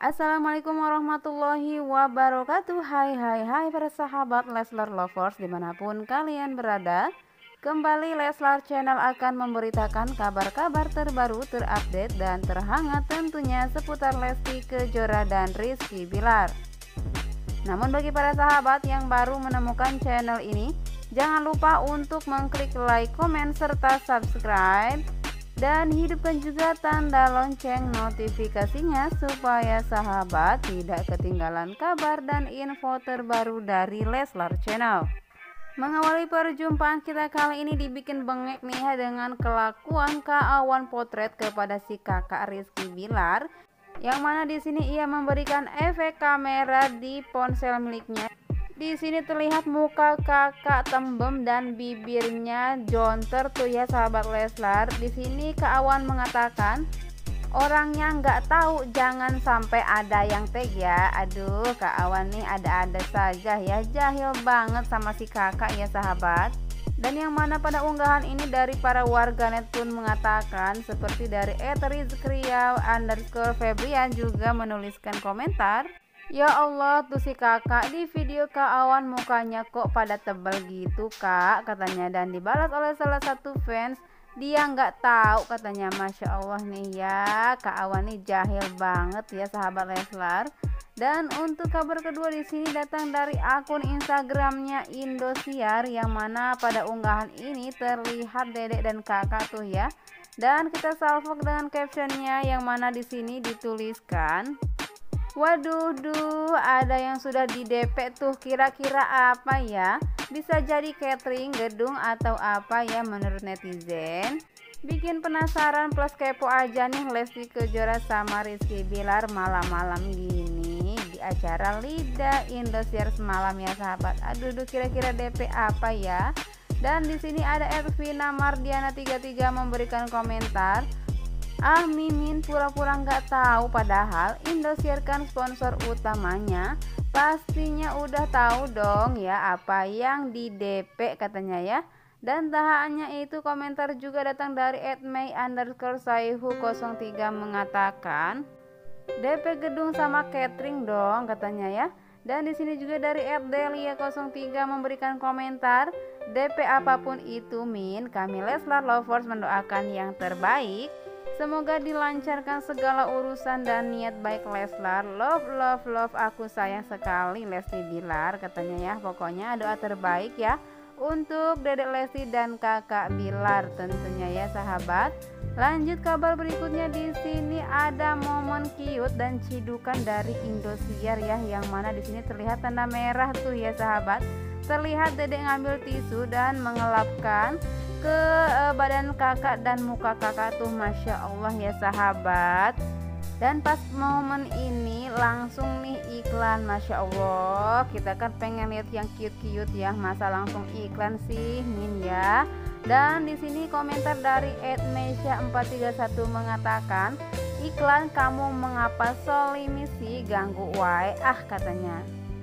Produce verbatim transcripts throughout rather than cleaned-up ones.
Assalamualaikum warahmatullahi wabarakatuh. Hai hai hai para sahabat Leslar Lovers dimanapun kalian berada. Kembali Leslar Channel akan memberitakan kabar-kabar terbaru, terupdate dan terhangat tentunya seputar Lesti Kejora dan Rizky Bilar. Namun bagi para sahabat yang baru menemukan channel ini, jangan lupa untuk mengklik like, komen, serta subscribe. Dan hidupkan juga tanda lonceng notifikasinya supaya sahabat tidak ketinggalan kabar dan info terbaru dari Leslar Channel. Mengawali perjumpaan kita kali ini dibikin bengek nih dengan kelakuan Kak Awan potret kepada si kakak Rizky Bilar, yang mana di sini ia memberikan efek kamera di ponsel miliknya. Di sini terlihat muka kakak tembem dan bibirnya jonter tuh ya sahabat Leslar. Di sini Kak Awan mengatakan orangnya nggak tahu, jangan sampai ada yang tega. Aduh, Kak Awan nih ada-ada saja ya, jahil banget sama si kakak ya sahabat. Dan yang mana pada unggahan ini dari para warganet pun mengatakan, seperti dari @rizkriau underscore febrian juga menuliskan komentar, "Ya Allah, tuh si kakak di video Kak Awan mukanya kok pada tebal gitu kak," katanya. Dan dibalas oleh salah satu fans, "Dia nggak tahu," katanya. Masya Allah nih ya, Kak Awan nih jahil banget ya sahabat Leslar. Dan untuk kabar kedua di sini datang dari akun Instagramnya Indosiar, yang mana pada unggahan ini terlihat dedek dan kakak tuh ya. Dan kita salvok dengan captionnya, yang mana di sini dituliskan, "Waduh duh, ada yang sudah di D P tuh, kira-kira apa ya? Bisa jadi catering, gedung, atau apa ya menurut netizen?" Bikin penasaran plus kepo aja nih Lesti Kejora sama Rizky Bilar malam-malam gini di acara Lida Indosiar semalam ya sahabat. Aduh duh, kira-kira D P apa ya? Dan di sini ada Ervina Mardiana tiga tiga memberikan komentar, "Ah Mimin pura-pura nggak tahu, padahal Indosiar kan sponsor utamanya. Pastinya udah tahu dong ya apa yang di D P," katanya ya. Dan tak hanya itu, komentar juga datang dari @may underscore saihu nol tiga mengatakan, "D P gedung sama catering dong," katanya ya. Dan di sini juga dari @delia nol tiga memberikan komentar, "D P apapun itu Min, kami Leslar Lovers mendoakan yang terbaik. Semoga dilancarkan segala urusan dan niat baik Leslar. Love love love, aku sayang sekali Lesti Bilar," katanya ya. Pokoknya doa terbaik ya untuk Dedek Lesti dan Kakak Bilar tentunya ya sahabat. Lanjut kabar berikutnya, di sini ada momen cute dan cidukan dari Indosiar ya, yang mana di sini terlihat tanda merah tuh ya sahabat. Terlihat Dedek ngambil tisu dan mengelapkan ke uh, badan kakak dan muka kakak tuh, Masya Allah ya sahabat. Dan pas momen ini langsung nih iklan, Masya Allah. Kita kan pengen lihat yang cute-cute ya, masa langsung iklan sih Min ya. Dan di sini komentar dari @mesya empat tiga satu mengatakan, "Iklan kamu mengapa solimisi, ganggu wae ah," katanya.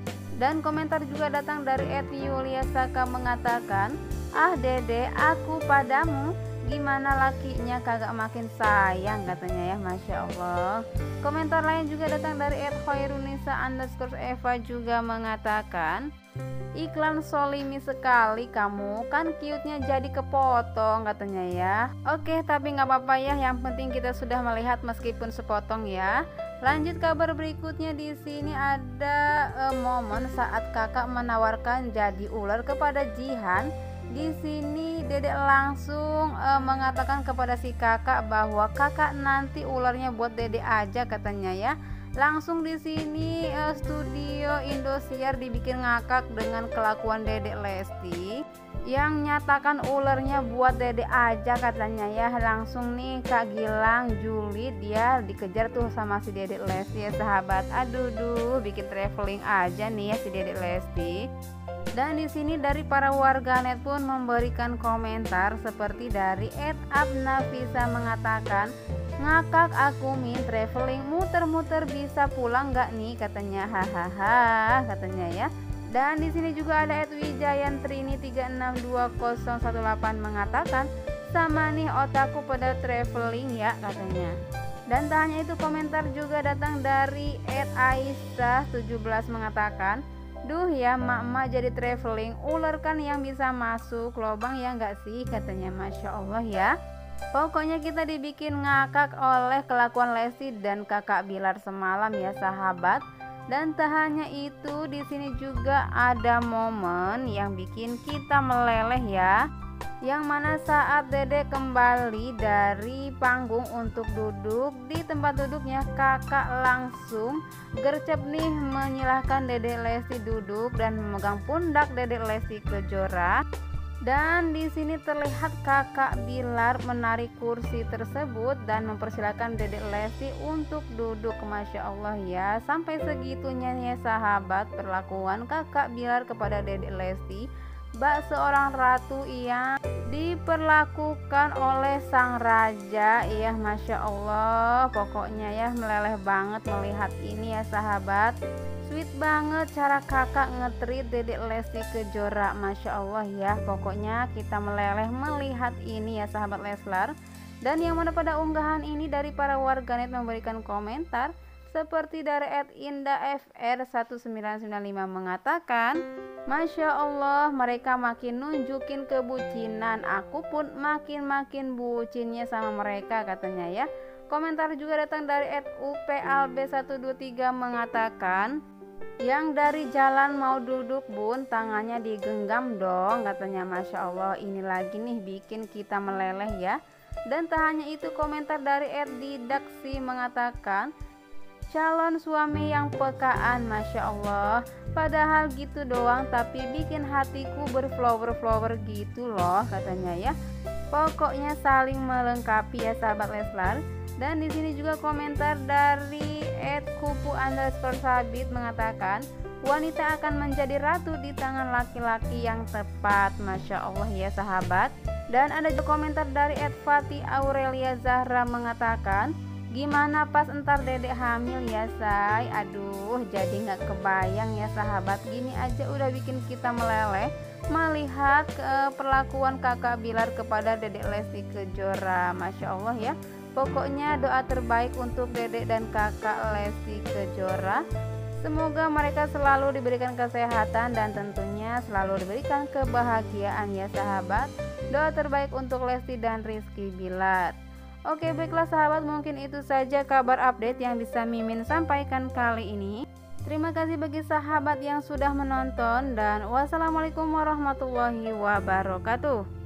Dan komentar juga datang dari @yulia saka mengatakan, "Ah dede, aku padamu, gimana lakinya kagak makin sayang," katanya ya. Masya Allah. Komentar lain juga datang dari @khairunisa underscore eva juga mengatakan, "Iklan solimi sekali kamu, kan cute-nya jadi kepotong," katanya ya. Oke, tapi nggak apa-apa ya, yang penting kita sudah melihat meskipun sepotong ya. Lanjut kabar berikutnya, di sini ada uh, momen saat kakak menawarkan jadi ular kepada Jihan. Di sini Dedek langsung e, mengatakan kepada si kakak bahwa kakak nanti ularnya buat Dedek aja, katanya ya. Langsung di sini e, studio Indosiar dibikin ngakak dengan kelakuan Dedek Lesti yang nyatakan ularnya buat Dedek aja, katanya ya. Langsung nih Kak Gilang Juli dia dikejar tuh sama si Dedek Lesti ya sahabat. Aduh duh, bikin traveling aja nih ya si Dedek Lesti. Dan di sini dari para warganet pun memberikan komentar, seperti dari @abnafisa mengatakan, "Ngakak aku Min, traveling muter-muter bisa pulang nggak nih," katanya. Hahaha, katanya ya. Dan di sini juga ada @wijayan trini tiga enam dua nol satu delapan mengatakan, "Sama nih otakku pada traveling ya," katanya. Dan tak hanya itu, komentar juga datang dari et aisyah tujuh belas mengatakan, duh ya mak-mak jadi traveling, ular kan yang bisa masuk lubang ya enggak sih, katanya. Masya Allah ya. Pokoknya kita dibikin ngakak oleh kelakuan Lesti dan kakak Bilar semalam ya sahabat. Dan tak hanya itu, di sini juga ada momen yang bikin kita meleleh ya. Yang mana saat Dede kembali dari panggung untuk duduk di tempat duduknya, kakak langsung gercep nih menyilahkan Dede Lesti duduk dan memegang pundak Dede Lesti Kejora. Dan di sini terlihat kakak Bilar menarik kursi tersebut dan mempersilahkan Dede Lesti untuk duduk. Masya Allah ya, sampai segitunya ya sahabat perlakuan kakak Bilar kepada Dede Lesti, bak seorang ratu yang diperlakukan oleh sang raja. Iya, Masya Allah, pokoknya ya meleleh banget melihat ini ya sahabat. Sweet banget cara kakak nge-treat Dede Lesti Kejora. Masya Allah ya, pokoknya kita meleleh melihat ini ya sahabat Leslar. Dan yang mana pada unggahan ini dari para warganet memberikan komentar seperti dari et indah f r satu sembilan sembilan lima mengatakan, Masya Allah, mereka makin nunjukin kebucinan, aku pun makin-makin bucinnya sama mereka, katanya ya. Komentar juga datang dari et u p alb satu dua tiga mengatakan, yang dari jalan mau duduk bun, tangannya digenggam dong, katanya. Masya Allah, ini lagi nih bikin kita meleleh ya. Dan tak hanya itu, komentar dari et didaksi mengatakan, calon suami yang pekaan. Masya Allah, padahal gitu doang tapi bikin hatiku berflower-flower gitu loh, katanya ya. Pokoknya saling melengkapi ya sahabat Leslar. Dan di sini juga komentar dari et kupu underscore sabit mengatakan, wanita akan menjadi ratu di tangan laki-laki yang tepat. Masya Allah ya sahabat. Dan ada juga komentar dari et Fati Aurelia Zahra mengatakan, gimana pas entar Dedek hamil ya say. Aduh, jadi nggak kebayang ya sahabat, gini aja udah bikin kita meleleh melihat ke perlakuan kakak Bilar kepada Dedek Lesti Kejora. Masya Allah ya. Pokoknya doa terbaik untuk Dedek dan kakak Lesti Kejora. Semoga mereka selalu diberikan kesehatan dan tentunya selalu diberikan kebahagiaan ya sahabat. Doa terbaik untuk Lesti dan Rizky Bilar. Oke, baiklah sahabat, mungkin itu saja kabar update yang bisa Mimin sampaikan kali ini. Terima kasih bagi sahabat yang sudah menonton dan wassalamualaikum warahmatullahi wabarakatuh.